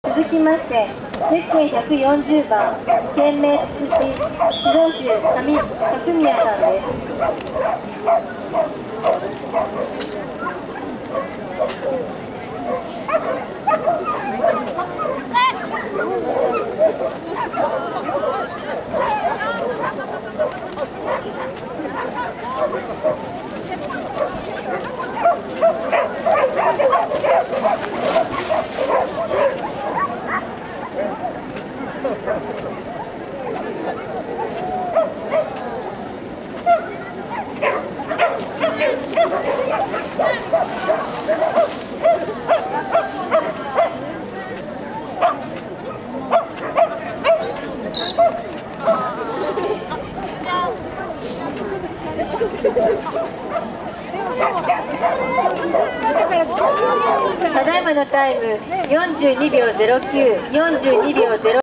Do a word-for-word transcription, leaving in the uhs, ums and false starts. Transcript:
続きまして、ゼッケンひゃくよんじゅうばん、県名つくし、指導手上角宮さんです。ただいまのタイムよんじゅうにびょうゼロきゅう、よんじゅうにびょうゼロ